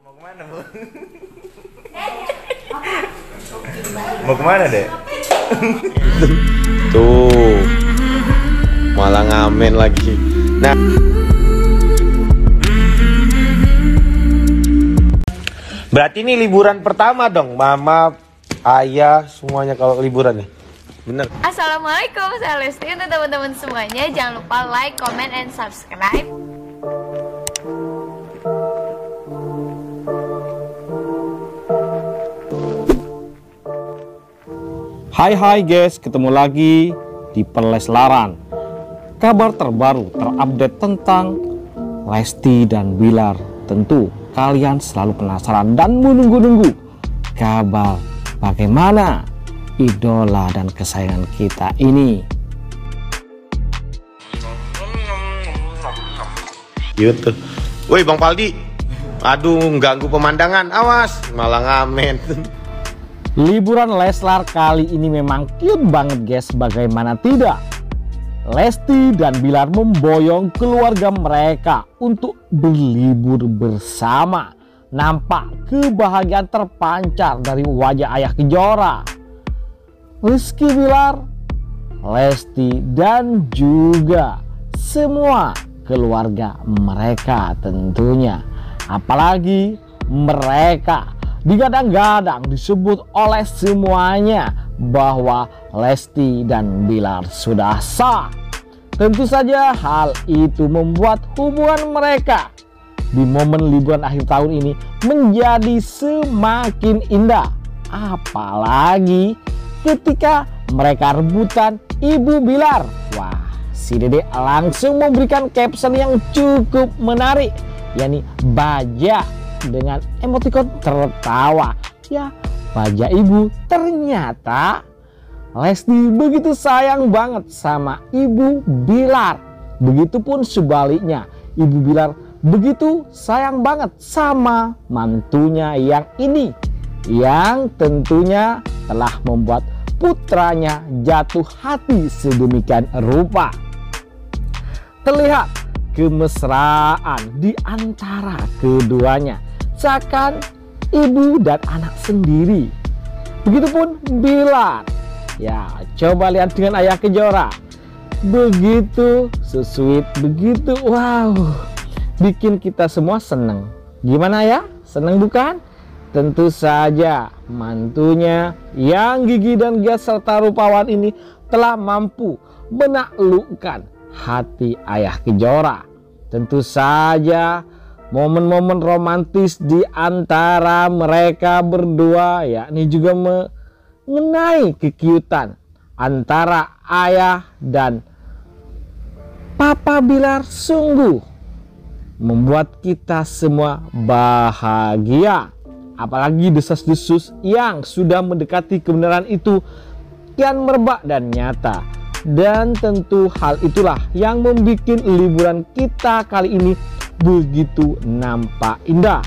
Mau kemana, Bu? Mau kemana, Dek? Tuh, malah ngamen lagi. Nah, berarti ini liburan pertama dong, Mama, Ayah, semuanya kalau liburan nih. Bener. Assalamualaikum, saya Lesti. Untuk teman-teman semuanya, jangan lupa like, comment, and subscribe. Hai guys, ketemu lagi di Perleslaran. Kabar terbaru terupdate tentang Lesti dan Bilar. Tentu kalian selalu penasaran dan menunggu-nunggu kabar bagaimana idola dan kesayangan kita ini. Gitu. Woi Bang Paldi, aduh ganggu pemandangan, awas malah ngamen. Liburan Leslar kali ini memang cute banget guys, bagaimana tidak. Lesti dan Bilar memboyong keluarga mereka untuk berlibur bersama. Nampak kebahagiaan terpancar dari wajah ayah Kejora, Rizky Bilar, Lesti, dan juga semua keluarga mereka tentunya. Apalagi mereka digadang-gadang disebut oleh semuanya bahwa Lesti dan Bilar sudah sah. Tentu saja hal itu membuat hubungan mereka di momen liburan akhir tahun ini menjadi semakin indah. Apalagi ketika mereka rebutan Ibu Bilar. Wah, si Dede langsung memberikan caption yang cukup menarik, yakni baja dengan emoticon tertawa. Ya, baja ibu. Ternyata Lesti begitu sayang banget sama Ibu Bilar. Begitupun sebaliknya, Ibu Bilar begitu sayang banget sama mantunya yang ini, yang tentunya telah membuat putranya jatuh hati sedemikian rupa. Terlihat kemesraan di antara keduanya, seakan ibu dan anak sendiri. Begitupun Bilar. Ya, coba lihat dengan ayah Kejora. Begitu sweet, begitu wow, bikin kita semua seneng. Gimana ya? Seneng bukan? Tentu saja mantunya yang gigih dan giat serta rupawan ini telah mampu menaklukkan hati ayah Kejora. Tentu saja momen-momen romantis di antara mereka berdua, yakni juga mengenai kekiutan antara ayah dan Papa Bilar, sungguh membuat kita semua bahagia. Apalagi desas-desus yang sudah mendekati kebenaran itu kian merebak dan nyata. Dan tentu hal itulah yang membuat liburan kita kali ini begitu nampak indah.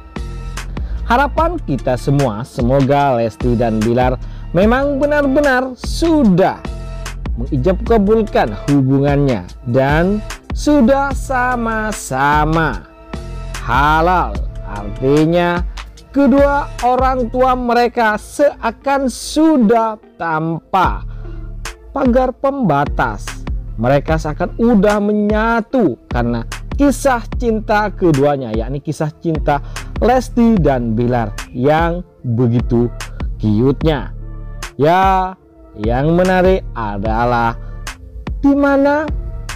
Harapan kita semua, semoga Lesti dan Bilar memang benar-benar sudah mengijab kabulkan hubungannya dan sudah sama-sama halal. Artinya kedua orang tua mereka seakan sudah tanpa pagar pembatas. Mereka seakan udah menyatu karena kisah cinta keduanya, yakni kisah cinta Lesti dan Bilar yang begitu cute-nya. Ya, yang menarik adalah di mana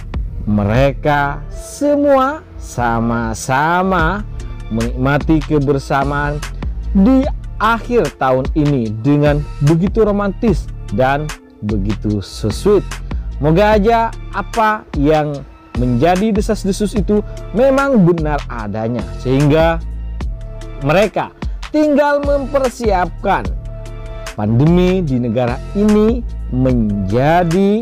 mereka semua sama-sama menikmati kebersamaan di akhir tahun ini dengan begitu romantis dan begitu sweet. Moga aja apa yang menjadi desas-desus itu memang benar adanya, sehingga mereka tinggal mempersiapkan pandemi di negara ini menjadi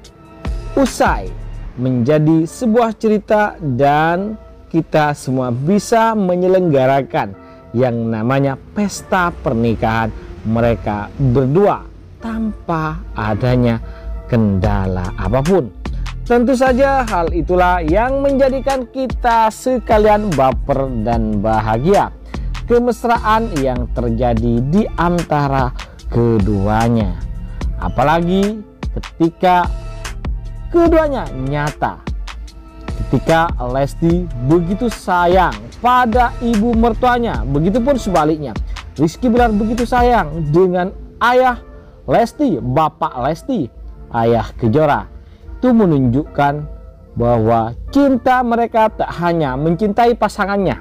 usai, menjadi sebuah cerita, dan kita semua bisa menyelenggarakan yang namanya pesta pernikahan mereka berdua tanpa adanya kendala apapun. Tentu saja hal itulah yang menjadikan kita sekalian baper dan bahagia. kemesraan yang terjadi di antara keduanya. Apalagi ketika keduanya nyata, ketika Lesti begitu sayang pada ibu mertuanya, begitupun sebaliknya Rizky Bilar begitu sayang dengan ayah Lesti, bapak Lesti, ayah Kejora. Itu menunjukkan bahwa cinta mereka tak hanya mencintai pasangannya,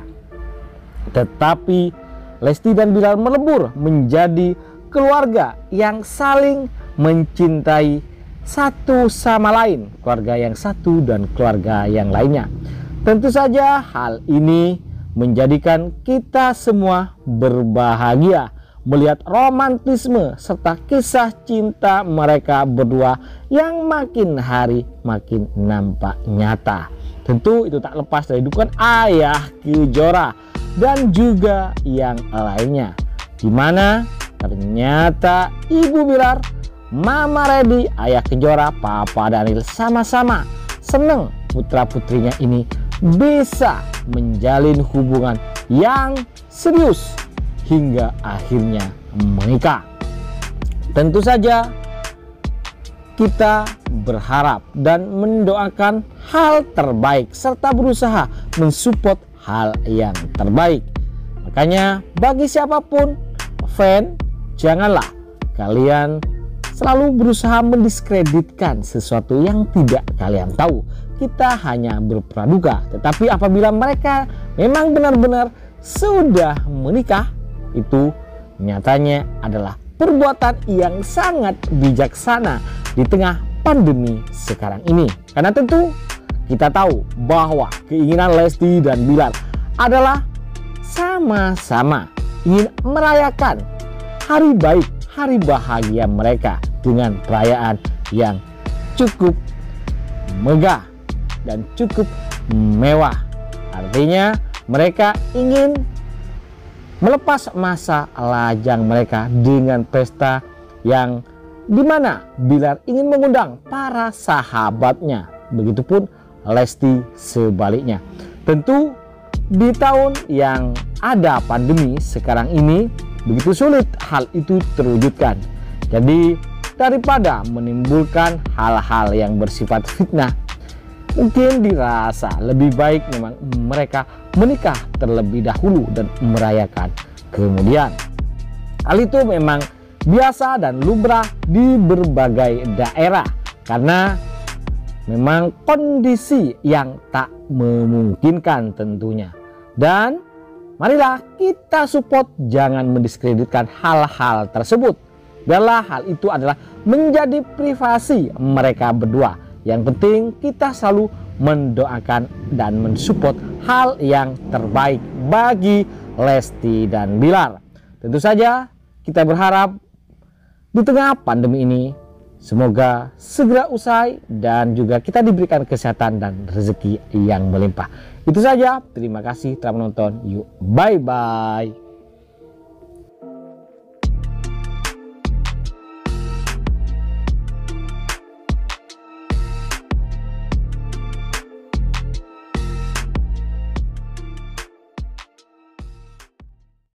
tetapi Lesti dan Bilar melebur menjadi keluarga yang saling mencintai satu sama lain, keluarga yang satu dan keluarga yang lainnya. Tentu saja hal ini menjadikan kita semua berbahagia melihat romantisme serta kisah cinta mereka berdua yang makin hari makin nampak nyata. Tentu itu tak lepas dari dukungan ayah Kejora dan juga yang lainnya, dimana ternyata Ibu Bilar, Mama Redi, ayah Kejora, Papa Daniel sama-sama seneng putra putrinya ini bisa menjalin hubungan yang serius hingga akhirnya menikah. Tentu saja kita berharap dan mendoakan hal terbaik serta berusaha mensupport hal yang terbaik. Makanya bagi siapapun fan, janganlah kalian selalu berusaha mendiskreditkan sesuatu yang tidak kalian tahu. Kita hanya berpraduga, tetapi apabila mereka memang benar-benar sudah menikah, itu nyatanya adalah perbuatan yang sangat bijaksana di tengah pandemi sekarang ini. Karena tentu kita tahu bahwa keinginan Lesti dan Bilar adalah sama-sama ingin merayakan hari baik, hari bahagia mereka dengan perayaan yang cukup megah dan cukup mewah. Artinya mereka ingin melepas masa lajang mereka dengan pesta yang dimana Bilar ingin mengundang para sahabatnya, begitupun Lesti sebaliknya. Tentu di tahun yang ada pandemi sekarang ini begitu sulit hal itu terwujudkan. Jadi daripada menimbulkan hal-hal yang bersifat fitnah, mungkin dirasa lebih baik memang mereka menikah terlebih dahulu dan merayakan kemudian. Hal itu memang biasa dan lumrah di berbagai daerah karena memang kondisi yang tak memungkinkan tentunya. Dan marilah kita support, jangan mendiskreditkan hal-hal tersebut. Biarlah hal itu adalah menjadi privasi mereka berdua. Yang penting kita selalu mendoakan dan mensupport hal yang terbaik bagi Lesti dan Bilar. Tentu saja kita berharap di tengah pandemi ini semoga segera usai dan juga kita diberikan kesehatan dan rezeki yang melimpah. Itu saja, terima kasih telah menonton. Yuk, bye-bye.